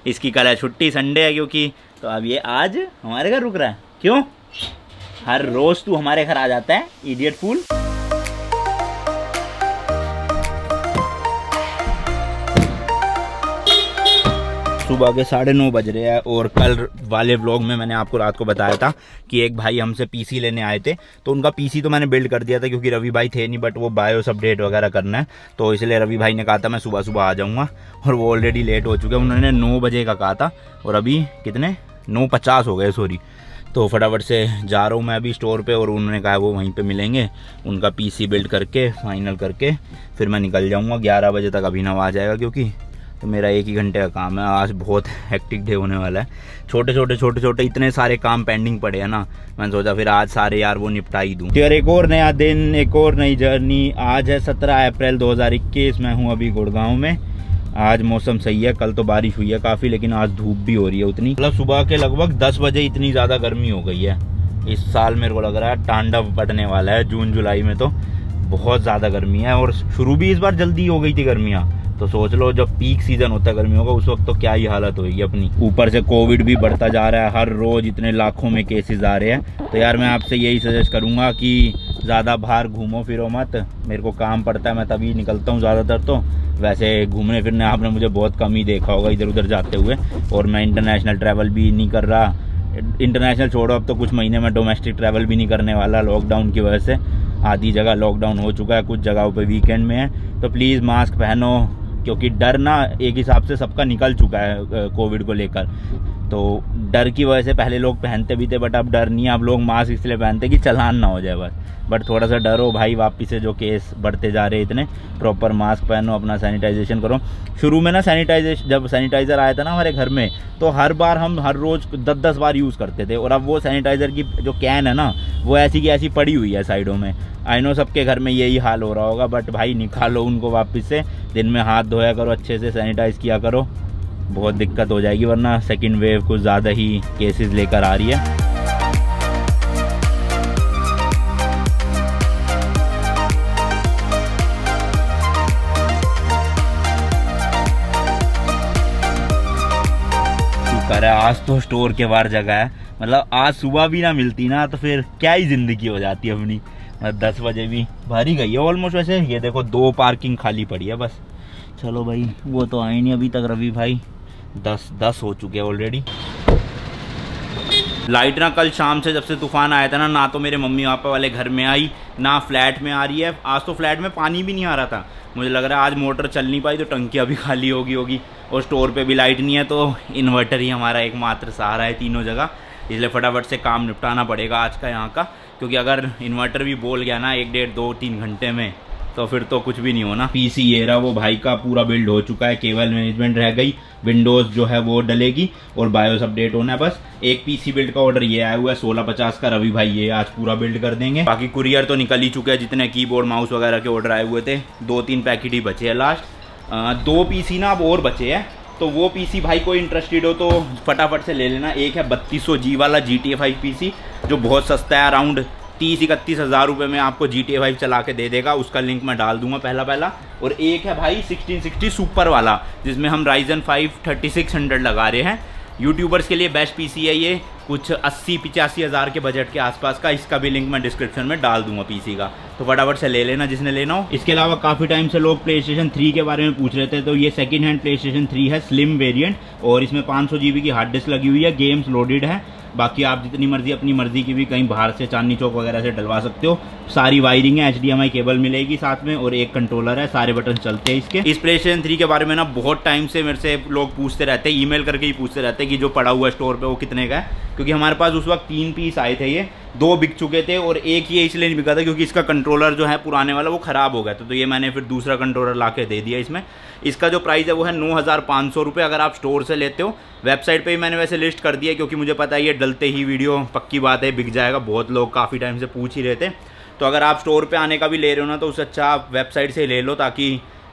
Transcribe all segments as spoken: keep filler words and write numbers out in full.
इसकी कल है छुट्टी, संडे है क्योंकि, तो अब ये आज हमारे घर रुक रहा है। क्यों? हर रोज तू हमारे घर आ जाता है इडियट फूल। सुबह के साढ़े नौ बज रहे हैं और कल वाले व्लॉग में मैंने आपको रात को बताया था कि एक भाई हमसे पीसी लेने आए थे, तो उनका पीसी तो मैंने बिल्ड कर दिया था क्योंकि रवि भाई थे नहीं, बट वो बायोस अपडेट वगैरह करना है, तो इसलिए रवि भाई ने कहा था मैं सुबह सुबह आ जाऊँगा, और वो ऑलरेडी लेट हो चुके हैं। उन्होंने नौ बजे का कहा था और अभी कितने नौ पचास हो गए, सॉरी। तो फटाफट से जा रहा हूँ मैं अभी स्टोर पे, और उन्होंने कहा वो वहीं पे मिलेंगे, उनका पीसी बिल्ड करके फाइनल करके फिर मैं निकल जाऊँगा। ग्यारह बजे तक अभिनव आ जाएगा क्योंकि तो मेरा एक ही घंटे का काम है। आज बहुत हेक्टिक डे होने वाला है। छोटे छोटे छोटे छोटे इतने सारे काम पेंडिंग पड़े हैं ना, मैंने सोचा फिर आज सारे यार वो निपटा ही दूँ। यार एक और नया दिन, एक और नई जर्नी। आज है सत्रह अप्रैल दो हज़ार इक्कीस। मैं हूँ अभी गुड़गांव में। आज मौसम सही है, कल तो बारिश हुई है काफ़ी, लेकिन आज धूप भी हो रही है उतनी। मतलब सुबह के लगभग दस बजे इतनी ज़्यादा गर्मी हो गई है इस साल। मेरे को लग रहा है तांडव बढ़ने वाला है। जून जुलाई में तो बहुत ज़्यादा गर्मी है, और शुरू भी इस बार जल्दी हो गई थी गर्मियाँ। तो सोच लो जब पीक सीजन होता है गर्मियों का, उस वक्त तो क्या ही हालत होगी अपनी। ऊपर से कोविड भी बढ़ता जा रहा है, हर रोज इतने लाखों में केसेस आ रहे हैं। तो यार मैं आपसे यही सजेस्ट करूंगा कि ज़्यादा बाहर घूमो फिरो मत। मेरे को काम पड़ता है, मैं तभी निकलता हूँ ज़्यादातर। तो वैसे घूमने फिरने आपने मुझे बहुत कम ही देखा होगा इधर उधर जाते हुए, और मैं इंटरनेशनल ट्रैवल भी नहीं कर रहा। इंटरनेशनल छोड़ो, अब तो कुछ महीने में डोमेस्टिक ट्रैवल भी नहीं करने वाला लॉकडाउन की वजह से। आधी जगह लॉकडाउन हो चुका है, कुछ जगहों पे वीकेंड में है। तो प्लीज़ मास्क पहनो, क्योंकि डर ना एक हिसाब से सबका निकल चुका है कोविड को लेकर। तो डर की वजह से पहले लोग पहनते भी थे, बट अब डर नहीं है। अब लोग मास्क इसलिए पहनते कि चालान ना हो जाए बस। बट थोड़ा सा डरो भाई, वापिस से जो केस बढ़ते जा रहे हैं इतने। प्रॉपर मास्क पहनो, अपना सैनिटाइजेशन करो। शुरू में ना सैनिटाइजेशन, जब सैनिटाइज़र आया था ना हमारे घर में, तो हर बार हम हर रोज़ दस दस बार यूज़ करते थे, और अब वो सैनिटाइज़र की जो कैन है ना, वो ऐसी की ऐसी पड़ी हुई है साइडों में। आई नो सबके घर में यही हाल हो रहा होगा, बट भाई निकालो उनको वापस से। दिन में हाथ धोया करो, अच्छे से सैनिटाइज़ किया करो, बहुत दिक्कत हो जाएगी, वरना सेकंड वेव कुछ ज़्यादा ही केसेस लेकर आ रही है। शुक्र है आज तो स्टोर के बाहर जगह है। मतलब आज सुबह भी ना मिलती ना तो फिर क्या ही ज़िंदगी हो जाती है अपनी। दस बजे भी भर ही गई है ऑलमोस्ट। वैसे ये देखो दो पार्किंग खाली पड़ी है बस। चलो भाई, वो तो आए नहीं अभी तक रवि भाई। दस दस हो चुके हैं ऑलरेडी। लाइट ना कल शाम से जब से तूफान आया था ना, ना तो मेरे मम्मी पापा वाले घर में आई, ना फ्लैट में आ रही है। आज तो फ्लैट में पानी भी नहीं आ रहा था। मुझे लग रहा है आज मोटर चल नहीं पाई तो टंकियाँ भी खाली होगी होगी और स्टोर पे भी लाइट नहीं है, तो इन्वर्टर ही हमारा एकमात्र सहारा है तीनों जगह। इसलिए फटाफट से काम निपटाना पड़ेगा आज का यहाँ का, क्योंकि अगर इन्वर्टर भी बोल गया ना एक डेढ़ दो तीन घंटे में, तो फिर तो कुछ भी नहीं होना। पीसी ये रहा, वो भाई का पूरा बिल्ड हो चुका है, केबल मैनेजमेंट रह गई, विंडोज़ जो है वो डलेगी और बायोस अपडेट होना है बस। एक पीसी बिल्ड का ऑर्डर ये आया हुआ है सोलह पचास का, रवि भाई ये आज पूरा बिल्ड कर देंगे। बाकी कुरियर तो निकल ही चुके हैं, जितने कीबोर्ड माउस वगैरह के ऑर्डर आए हुए थे। दो तीन पैकेट ही बचे हैं लास्ट। दो पीसी ना अब और बचे हैं, तो वो पीसी भाई को इंटरेस्टेड हो तो फटाफट से ले लेना। एक है बत्तीस सौ जी वाला G T A five PC, जो बहुत सस्ता है, अराउंड तीस इकतीस हज़ार रुपये में आपको जी टी ए फाइव चला के दे देगा। उसका लिंक मैं डाल दूंगा पहला पहला। और एक है भाई सिक्सटीन सिक्सटी सुपर वाला, जिसमें हम Ryzen five thirty six hundred लगा रहे हैं। यूट्यूबर्स के लिए बेस्ट पीसी है ये, कुछ अस्सी पिचासी हज़ार के बजट के आसपास का। इसका भी लिंक मैं डिस्क्रिप्शन में डाल दूंगा पीसी का, तो फटाफट से ले लेना जिसने लेना हो। इसके अलावा काफ़ी टाइम से लोग प्ले स्टेशन थ्री के बारे में पूछ रहे थे, तो ये second hand play station three है, स्लिम वेरिएंट, और इसमें पाँच सौ जी बी की हार्ड डिस्क लगी हुई है, गेम्स लोडेड है। बाकी आप जितनी मर्जी अपनी मर्जी की भी कहीं बाहर से चांदनी चौक वगैरह से डलवा सकते हो। सारी वायरिंग है, H D M I cable मिलेगी साथ में, और एक कंट्रोलर है, सारे बटन चलते हैं इसके। इस प्ले स्टेशन थ्री के बारे में ना बहुत टाइम से मेरे से लोग पूछते रहते हैं, ईमेल करके ही पूछते रहते हैं कि जो पड़ा हुआ है स्टोर पे वो कितने का है। क्योंकि हमारे पास उस वक्त तीन पीस आए थे, ये दो बिक चुके थे और एक ये इसलिए नहीं बिका था क्योंकि इसका कंट्रोलर जो है पुराने वाला वो ख़राब हो गया था, तो ये मैंने फिर दूसरा कंट्रोलर ला के दे दिया इसमें। इसका जो प्राइस है वो है नौ हज़ार पाँच सौ रुपये अगर आप स्टोर से लेते हो। वेबसाइट पे ही मैंने वैसे लिस्ट कर दिया क्योंकि मुझे पता है ये डलते ही वीडियो पक्की बात है बिक जाएगा। बहुत लोग काफ़ी टाइम से पूछ ही रहे थे, तो अगर आप स्टोर पे आने का भी ले रहे हो ना तो उससे अच्छा आप वेबसाइट से ले लो, ताकि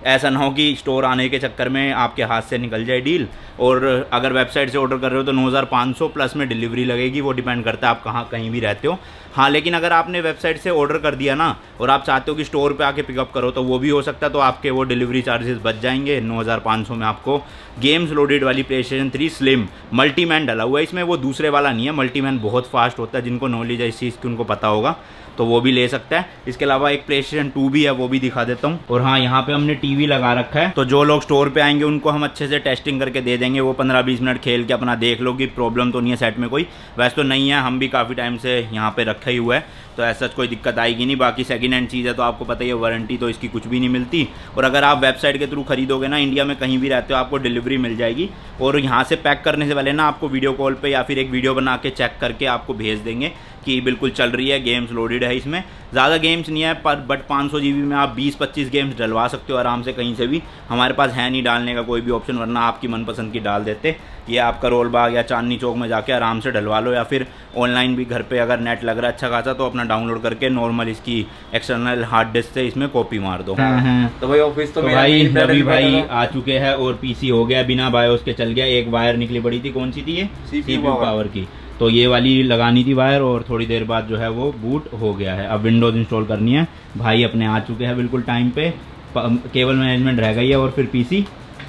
ऐसा ना हो कि स्टोर आने के चक्कर में आपके हाथ से निकल जाए डील। और अगर वेबसाइट से ऑर्डर कर रहे हो तो नौ हज़ार पाँच सौ प्लस में डिलीवरी लगेगी, वो डिपेंड करता है आप कहाँ कहीं भी रहते हो। हाँ, लेकिन अगर आपने वेबसाइट से ऑर्डर कर दिया ना और आप चाहते हो कि स्टोर पे आके पिकअप करो तो वो भी हो सकता है, तो आपके वो डिलीवरी चार्जेस बच जाएंगे। नौ हज़ार पाँच सौ में आपको गेम्स लोडेड वाली play station three slim multiman डला हुआ है इसमें, वो दूसरे वाला नहीं है। मल्टीमैन बहुत फास्ट होता है, जिनको नॉलेज है इस चीज़ की उनको पता होगा, तो वो भी ले सकता है। इसके अलावा एक प्ले स्टेशन टू भी है, वो भी दिखा देता हूँ। और हाँ, यहाँ पे हमने टीवी लगा रखा है, तो जो लोग स्टोर पे आएंगे उनको हम अच्छे से टेस्टिंग करके दे देंगे। वो पंद्रह बीस मिनट खेल के अपना देख लो कि प्रॉब्लम तो नहीं है सेट में कोई। वैसे तो नहीं है, हम भी काफ़ी टाइम से यहाँ पे रखा ही हुआ है, तो ऐसा कोई दिक्कत आएगी नहीं। बाकी सेकंड हैंड चीज़ है तो आपको पता ही है, वारंटी तो इसकी कुछ भी नहीं मिलती। और अगर आप वेबसाइट के थ्रू खरीदोगे ना, इंडिया में कहीं भी रहते हो आपको डिलीवरी मिल जाएगी। और यहाँ से पैक करने से पहले ना आपको वीडियो कॉल पे या फिर एक वीडियो बना के चेक करके आपको भेज देंगे कि बिल्कुल चल रही है, गेम्स लोडेड है। इसमें ज़्यादा गेम्स नहीं है पर बट पाँच सौ जी बी में आप बीस पच्चीस गेम्स डलवा सकते हो आराम से कहीं से भी। हमारे पास है नहीं डालने का कोई भी ऑप्शन, वरना आपकी मनपसंद की डाल देते। ये आप करोल बाग या चांदनी चौक में जाके आराम से डलवा लो, या फिर ऑनलाइन भी घर पे अगर नेट लग रहा है अच्छा खासा तो अपना डाउनलोड करके नॉर्मल इसकी एक्सटर्नल हार्ड डिस्क से इसमें कॉपी मार दो। तो भाई ऑफिस तो, तो भाई रवि भाई आ चुके हैं और पीसी हो गया, बिना बायोस के चल गया। एक वायर निकली पड़ी थी, कौन सी थी ये? सीपीयू पावर की, तो ये वाली लगानी थी वायर, और थोड़ी देर बाद जो है वो बूट हो गया है। अब विंडोज इंस्टॉल करनी है। भाई अपने आ चुके हैं बिल्कुल टाइम पे, केबल मैनेजमेंट रह गई है और फिर पीसी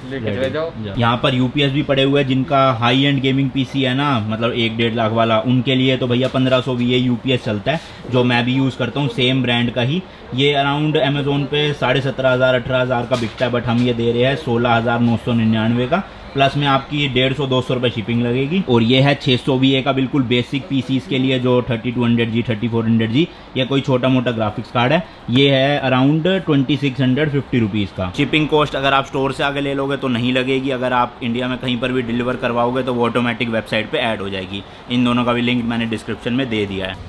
यहाँ पर यूपीएस भी पड़े हुए हैं। जिनका हाई एंड गेमिंग पीसी है ना, मतलब एक डेढ़ लाख वाला, उनके लिए तो भैया पंद्रह सौ वी ए यूपीएस चलता है, जो मैं भी यूज़ करता हूँ, सेम ब्रांड का ही। ये अराउंड अमेजोन पे साढ़े सत्रह हज़ार अठारह हज़ार का बिकता है, बट हम ये दे रहे हैं सोलह हज़ार नौ सौ निन्यानवे का, प्लस में आपकी डेढ़ सौ दो सौ रुपये शिपिंग लगेगी। और ये है छः सौ वी ए का बिल्कुल बेसिक पीसीज के लिए, जो thirty two hundred G thirty four hundred G या कोई छोटा मोटा ग्राफिक्स कार्ड है। ये है around twenty six hundred fifty rupees का। शिपिंग कॉस्ट अगर आप स्टोर से आगे ले लोगे तो नहीं लगेगी, अगर आप इंडिया में कहीं पर भी डिलीवर करवाओगे तो वो ऑटोमेटिक वेबसाइट पर ऐड हो जाएगी। इन दोनों का भी लिंक मैंने डिस्क्रिप्शन में दे दिया है।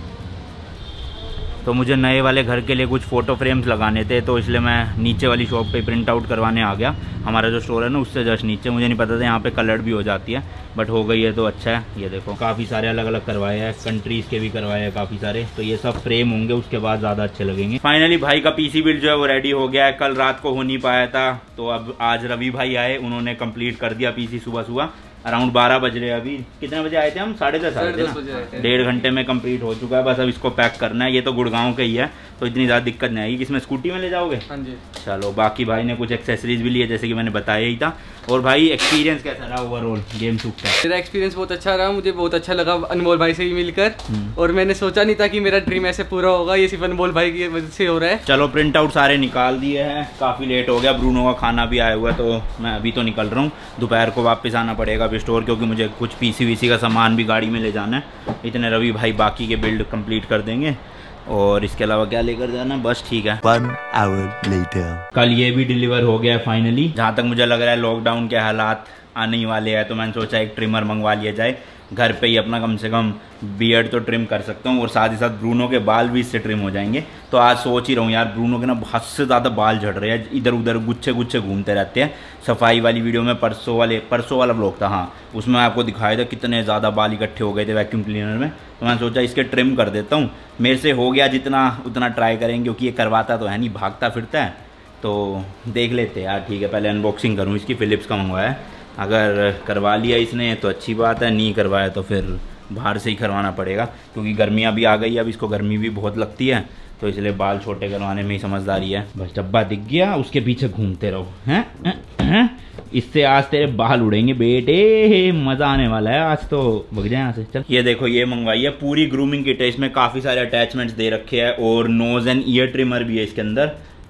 तो मुझे नए वाले घर के लिए कुछ फ़ोटो फ्रेम्स लगाने थे, तो इसलिए मैं नीचे वाली शॉप पे प्रिंट आउट करवाने आ गया। हमारा जो स्टोर है ना उससे जस्ट नीचे, मुझे नहीं पता था यहाँ पे कलर्ड भी हो जाती है, बट हो गई है तो अच्छा है। ये देखो काफ़ी सारे अलग अलग करवाए हैं, कंट्रीज़ के भी करवाए हैं काफ़ी सारे, तो ये सब फ्रेम होंगे उसके बाद ज़्यादा अच्छे लगेंगे। फाइनली भाई का पीसी बिल्ड जो है वो रेडी हो गया है। कल रात को हो नहीं पाया था, तो अब आज रवि भाई आए, उन्होंने कंप्लीट कर दिया पीसी सुबह सुबह। अराउंड बारह बज रहे हैं अभी। कितने बजे आए थे हम? साढ़े दस आए थे ना। डेढ़ घंटे में कंप्लीट हो चुका है, बस अब इसको पैक करना है। ये तो गुड़गांव का ही है तो इतनी ज़्यादा दिक्कत नहीं आएगी। किसमें, स्कूटी में ले जाओगे? हाँ जी। चलो, बाकी भाई ने कुछ एक्सेसरीज भी लिए जैसे कि मैंने बताया ही था। और भाई एक्सपीरियंस कैसा रहा ओवरऑल गेम सूख का? मेरा एक्सपीरियंस बहुत अच्छा रहा, मुझे बहुत अच्छा लगा अनमोल भाई से भी मिलकर, और मैंने सोचा नहीं था कि मेरा ड्रीम ऐसे पूरा होगा, ये सिर्फ अनमोल भाई की वजह से हो रहा है। चलो प्रिंट आउट सारे निकाल दिए हैं, काफ़ी लेट हो गया, ब्रूनो का खाना भी आया हुआ है, तो मैं अभी तो निकल रहा हूँ। दोपहर को वापस आना पड़ेगा अभी स्टोर, क्योंकि मुझे कुछ पीसी वीसी का सामान भी गाड़ी में ले जाना है। इतने रवि भाई बाकी के बिल्ड कंप्लीट कर देंगे, और इसके अलावा क्या लेकर जाना, बस ठीक है। One hour later. कल ये भी डिलीवर हो गया है फाइनली। जहाँ तक मुझे लग रहा है लॉकडाउन के हालात आने ही वाले हैं, तो मैंने सोचा एक ट्रिमर मंगवा लिया जाए। घर पे ही अपना कम से कम बियर्ड तो ट्रिम कर सकता हूँ, और साथ ही साथ ब्रूनो के बाल भी इससे ट्रिम हो जाएंगे। तो आज सोच ही रहा हूँ यार, ब्रूनो के ना हद से ज़्यादा बाल झड़ रहे हैं, इधर उधर गुच्छे गुच्छे घूमते रहते हैं। सफाई वाली वीडियो में परसों वाले परसों वाला ब्लॉग था, हाँ, उसमें आपको दिखाया था कितने ज़्यादा बाल इकट्ठे हो गए थे वैक्यूम क्लीनर में। तो मैंने सोचा इसके ट्रिम कर देता हूँ। मेरे से हो गया जितना उतना ट्राई करेंगे, क्योंकि ये करवाता तो है नहीं, भागता फिरता है, तो देख लेते हैं यार। ठीक है, पहले अनबॉक्सिंग करूँ इसकी। फ़िलिप्स का मंगवाया है, अगर करवा लिया इसने तो अच्छी बात है, नहीं करवाया तो फिर बाहर से ही करवाना पड़ेगा, क्योंकि गर्मियाँ भी आ गई, अब इसको गर्मी भी बहुत लगती है, तो इसलिए बाल छोटे करवाने में ही समझदारी है। बस डब्बा दिख गया, उसके पीछे घूमते रहो। हैं हैं, इससे आज तेरे बाल उड़ेंगे बेटे, मज़ा आने वाला है आज तो। भग जाए यहाँ से, चल। ये देखो, ये मंगवाई है पूरी ग्रूमिंग किट है, इसमें काफ़ी सारे अटैचमेंट्स दे रखे हैं, और नोज एंड ईयर ट्रिमर भी है इसके अंदर।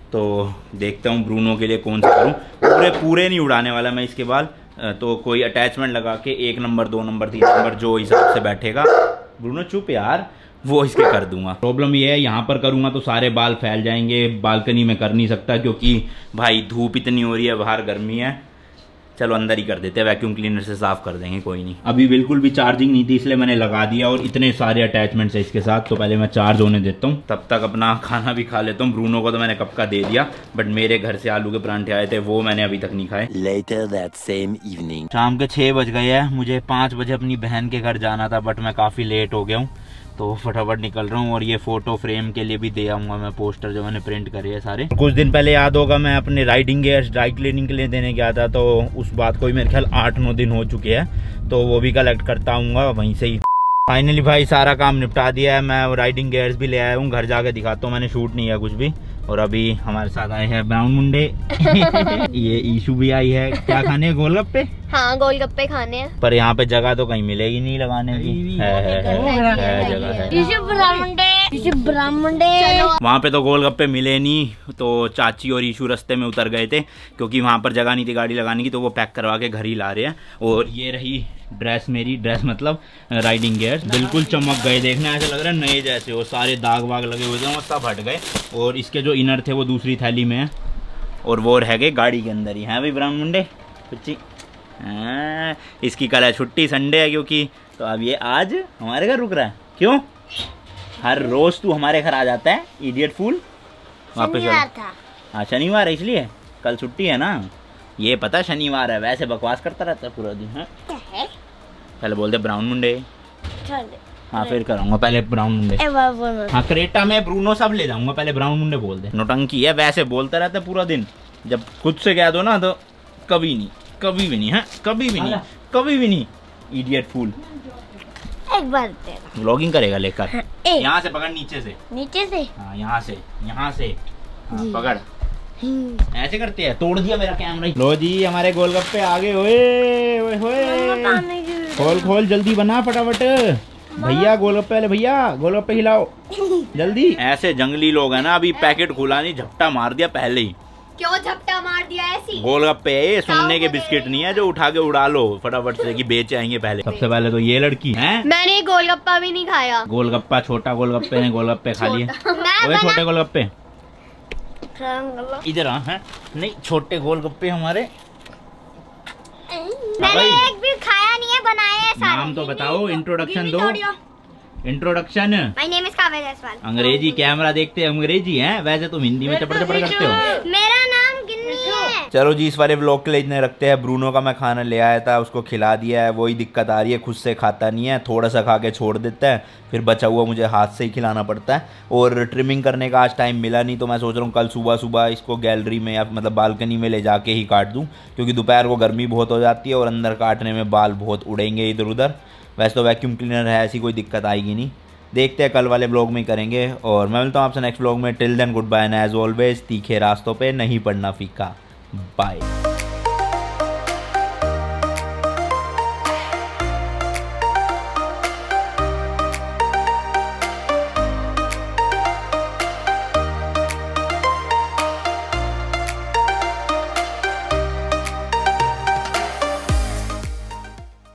तो देखता हूँ ब्रूनो के लिए कौन सा करूँ। पूरे पूरे नहीं उड़ाने वाला मैं इसके बाल, तो कोई अटैचमेंट लगा के एक नंबर, दो नंबर, तीन नंबर जो हिसाब से बैठेगा। ब्रूनो चुप यार, वो इसके कर दूंगा। प्रॉब्लम ये है, यहाँ पर करूँगा तो सारे बाल फैल जाएंगे, बालकनी में कर नहीं सकता, क्योंकि भाई धूप इतनी हो रही है, बाहर गर्मी है। चलो अंदर ही कर देते हैं, वैक्यूम क्लीनर से साफ कर देंगे, कोई नहीं। अभी बिल्कुल भी चार्जिंग नहीं थी, इसलिए मैंने लगा दिया, और इतने सारे अटैचमेंट्स है इसके साथ, तो पहले मैं चार्ज होने देता हूँ, तब तक अपना खाना भी खा लेता हूँ। ब्रूनो को तो मैंने कब का दे दिया, बट मेरे घर से आलू के परांठे आए थे, वो मैंने अभी तक नहीं खाए। Later that same evening. शाम के छः बज गए हैं, मुझे पाँच बजे अपनी बहन के घर जाना था, बट मैं काफ़ी लेट हो गया हूँ, तो फटाफट निकल रहा हूँ। और ये फोटो फ्रेम के लिए भी दे आऊंगा मैं पोस्टर जो मैंने प्रिंट करे है सारे। कुछ दिन पहले याद होगा मैं अपने राइडिंग गेयर्स ड्राई क्लीनिंग के लिए देने गया था, तो उस बात को भी मेरे ख्याल आठ नौ दिन हो चुके हैं, तो वो भी कलेक्ट करता हूँ वहीं से ही। फाइनली भाई सारा काम निपटा दिया है, मैं राइडिंग गेयर्स भी ले आया हूँ, घर जाके दिखाता हूँ, मैंने शूट नहीं किया कुछ भी। और अभी हमारे साथ आए हैं ब्राउन मुंडे ये ईशू भी आई है। क्या खाने हैं, गोलगप्पे? हाँ गोलगप्पे खाने हैं, पर यहाँ पे जगह तो कहीं मिलेगी नहीं लगाने की। है, है, है, है, जगह है। वहाँ पे तो गोलगप्पे मिले नहीं, तो चाची और ईशू रास्ते में उतर गए थे क्योंकि वहाँ पर जगह नहीं थी गाड़ी लगाने की, तो वो पैक करवा के घर ही ला रहे हैं। और ये रही ड्रेस, मेरी ड्रेस मतलब राइडिंग गियर्स, बिल्कुल चमक गए, देखने ऐसे लग रहा है नए जैसे, वो सारे दाग वाग लगे हुए थे वो सब हट गए। और इसके जो इनर थे वो दूसरी थैली में है, और वो रह गए गाड़ी के अंदर ही। हैं भाई ब्राउन मुंडे कुछ? हाँ, इसकी कल है छुट्टी, संडे है क्योंकि, तो अब ये आज हमारे घर रुक रहा है। क्यों? हर रोज तू हमारे घर आ जाता है इडियट फूल। वापस था। हाँ शनिवार है इसलिए, कल छुट्टी है ना, ये पता शनिवार है, वैसे बकवास करता रहता है पूरा दिन। है पहले बोल दे ब्राउन मुंडे। हाँ फिर कराऊंगा, पहले ब्राउन मुंडे। हाँ क्रेटा में ब्रूनो सब ले जाऊंगा, पहले ब्राउन मुंडे बोल दे। नोटंकी है, वैसे बोलता रहता है पूरा दिन, जब खुद से कह दो ना तो कभी नहीं, कभी भी नहीं है, कभी भी नहीं, कभी भी नहीं। Idiot fool. एक बार व्लॉगिंग करेगा लेकर। यहाँ से पकड़, नीचे से, नीचे से। हाँ यहाँ से, यहाँ से पकड़, ऐसे करते हैं। तोड़ दिया मेरा कैमरा। लो जी हमारे गोलगप्पे आ गए। ओए ओए ओए, खोल खोल जल्दी बना फटाफट। भैया गोलगप्पे वाले भैया, गोलगप्पे खिलाओ जल्दी। ऐसे जंगली लोग हैं ना, अभी पैकेट खुला नहीं, झपटा मार दिया पहले ही। क्यों झपटा मार दिया ऐसी? गोलगप्पे ये सुनने के बिस्किट नहीं है जो उठा के उड़ा लो फटाफट से कि बेच आएंगे पहले। सबसे पहले तो ये लड़की है, मैंने गोलगप्पा भी नहीं खाया। गोलगप्पा छोटा गोलगप्पे ने गोलगप्पे खा लिए। छोटे गोलगप्पे इधर आ है, नहीं छोटे गोलगप्पे हमारे। मैंने एक भी खाया नहीं है, बनाया है सारे। नाम तो बताओ, इंट्रोडक्शन दो। Introduction. My name is Kavya Jaiswal. अंग्रेजी कैमरा देखते हैं, अंग्रेजी हैं, वैसे तुम हिंदी में चपड़ चपड़ करते हो। मेरा नाम गिन्नी है। चलो जी इस वाले व्लॉग के लिए इतने रखते हैं। ब्रूनो का मैं खाना ले आया था, उसको खिला दिया है, वही दिक्कत आ रही है, खुद से खाता नहीं है, थोड़ा सा खा के छोड़ देता है, फिर बचा हुआ मुझे हाथ से ही खिलाना पड़ता है। और ट्रिमिंग करने का आज टाइम मिला नहीं, तो मैं सोच रहा हूँ कल सुबह सुबह इसको गैलरी में या मतलब बालकनी में ले जाके ही काट दूँ, क्योंकि दोपहर को गर्मी बहुत हो जाती है और अंदर काटने में बाल बहुत उड़ेंगे इधर उधर। वैसे तो वैक्यूम क्लीनर है, ऐसी कोई दिक्कत आएगी नहीं। देखते हैं कल वाले ब्लॉग में ही करेंगे, और मैं मिलता हूँ आपसे नेक्स्ट ब्लॉग में। Till then goodbye and as always तीखे रास्तों पे नहीं पड़ना फीका। बाय।